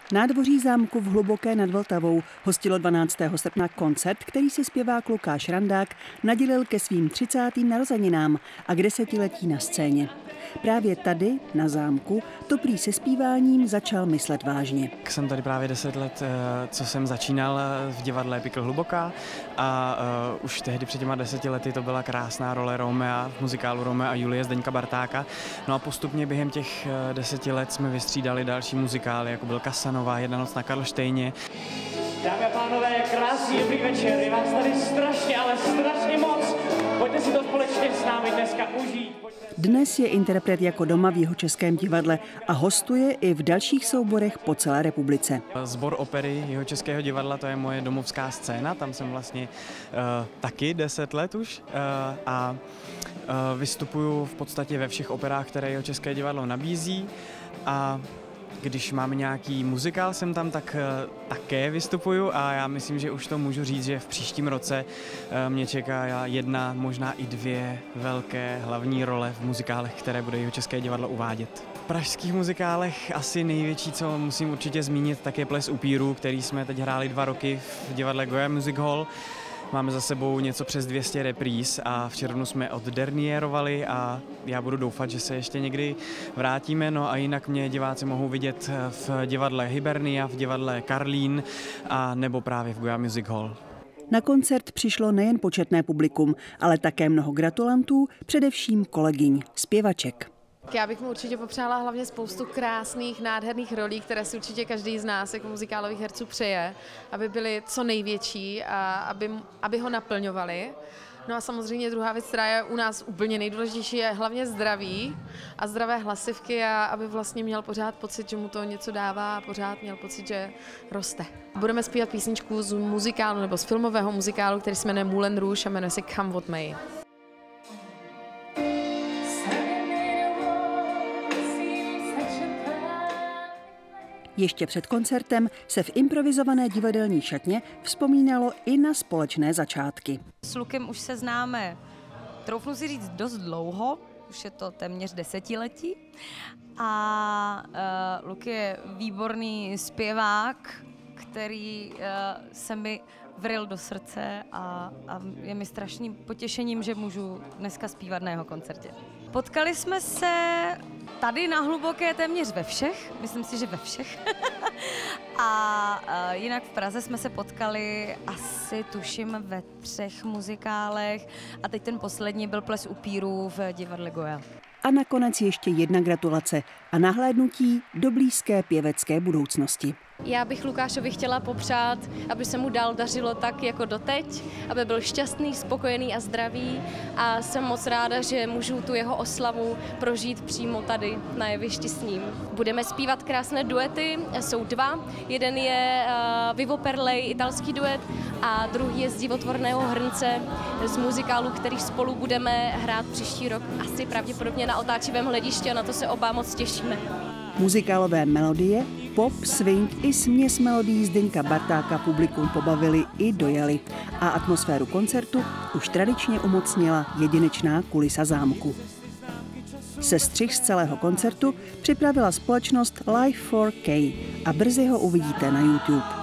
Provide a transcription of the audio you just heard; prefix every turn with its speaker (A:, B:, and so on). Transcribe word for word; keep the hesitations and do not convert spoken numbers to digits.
A: Nádvoří zámku v Hluboké nad Vltavou hostilo dvanáctého srpna koncert, který si zpěvák Lukáš Randák nadělil ke svým třicátým narozeninám a k desetiletí na scéně. Právě tady, na zámku, to prý se zpíváním začal myslet vážně.
B: Jsem tady právě deset let, co jsem začínal v divadle Pikl Hluboká a uh, už tehdy před těma deseti lety to byla krásná role Romea v muzikálu Romea a Julie Zdeňka Bartáka. No a postupně během těch deseti let jsme vystřídali další muzikály, jako byl Casanova, Jedna noc na Karlštejně.
C: Dámy a pánové, krásný dobrý večer, je vás tady strašně, ale strašně moc. Pojďte si to společně s námi dneska užít.
A: Dnes je interpret jako doma v Jihočeském divadle a hostuje i v dalších souborech po celé republice.
B: Sbor opery Jihočeského divadla, to je moje domovská scéna, tam jsem vlastně uh, taky deset let už uh, a uh, vystupuju v podstatě ve všech operách, které Jihočeské divadlo nabízí. A když mám nějaký muzikál sem tam, tak uh, také vystupuju a já myslím, že už to můžu říct, že v příštím roce uh, mě čeká jedna, možná i dvě velké hlavní role v muzikálech, které bude Jihočeské divadlo uvádět. V pražských muzikálech asi největší, co musím určitě zmínit, tak je Ples upírů, který jsme teď hráli dva roky v divadle Goya Music Hall. Máme za sebou něco přes dvě stě repríz a v červnu jsme oddernierovali a já budu doufat, že se ještě někdy vrátíme. No a jinak mě diváci mohou vidět v divadle Hibernia, v divadle Karlín a nebo právě v Goya Music Hall.
A: Na koncert přišlo nejen početné publikum, ale také mnoho gratulantů, především kolegyň, zpěvaček.
D: Já bych mu určitě popřála hlavně spoustu krásných, nádherných rolí, které si určitě každý z nás jako muzikálových herců přeje, aby byly co největší a aby, aby ho naplňovali. No a samozřejmě druhá věc, která je u nás úplně nejdůležitější, je hlavně zdraví a zdravé hlasivky a aby vlastně měl pořád pocit, že mu to něco dává a pořád měl pocit, že roste. Budeme zpívat písničku z muzikálu nebo z filmového muzikálu, který se jmenuje Moulin Rouge a jmenuje se Come What May.
A: Ještě před koncertem se v improvizované divadelní šatně vzpomínalo i na společné začátky.
E: S Lukem už se známe, troufnu si říct, dost dlouho, už je to téměř desetiletí. A uh, Luk je výborný zpěvák, který uh, se mi vril do srdce a, a je mi strašným potěšením, že můžu dneska zpívat na jeho koncertě. Potkali jsme se tady na Hluboké téměř ve všech, myslím si, že ve všech. a, a jinak v Praze jsme se potkali asi, tuším, ve třech muzikálech a teď ten poslední byl Ples upírů v divadle Goya.
A: A nakonec ještě jedna gratulace a nahlédnutí do blízké pěvecké budoucnosti.
F: Já bych Lukášovi chtěla popřát, aby se mu dál dařilo tak jako doteď, aby byl šťastný, spokojený a zdravý a jsem moc ráda, že můžu tu jeho oslavu prožít přímo tady na jevišti s ním. Budeme zpívat krásné duety, jsou dva. Jeden je uh, Vivo per lei, italský duet a druhý je z Divotvorného hrnce z muzikálu, který spolu budeme hrát příští rok asi pravděpodobně na Otáčivém hledišti a na to se oba moc těšíme.
A: Muzikálové melodie, pop, swing i směs melodií Zdeňka Bartáka publikum pobavili i dojali. A atmosféru koncertu už tradičně umocnila jedinečná kulisa zámku. Sestřih z celého koncertu připravila společnost Live four K a brzy ho uvidíte na YouTube.